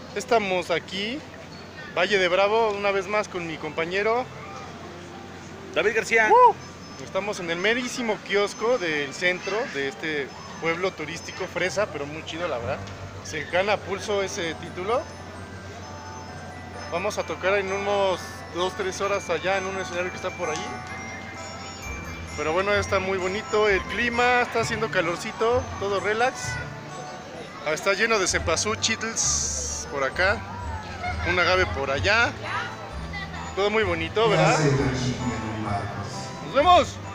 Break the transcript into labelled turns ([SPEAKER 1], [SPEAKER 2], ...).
[SPEAKER 1] Estamos aquí, Valle de Bravo, una vez más con mi compañero
[SPEAKER 2] David García.
[SPEAKER 1] Estamos en el merísimo kiosco del centro de este pueblo turístico fresa, pero muy chido la verdad. Se gana pulso ese título. Vamos a tocar en unos 2-3 horas allá en un escenario que está por ahí. Pero bueno, está muy bonito el clima, está haciendo calorcito, todo relax. Está lleno de cempasúchils por acá, un agave por allá. Todo muy bonito, ¿verdad? Nos vemos.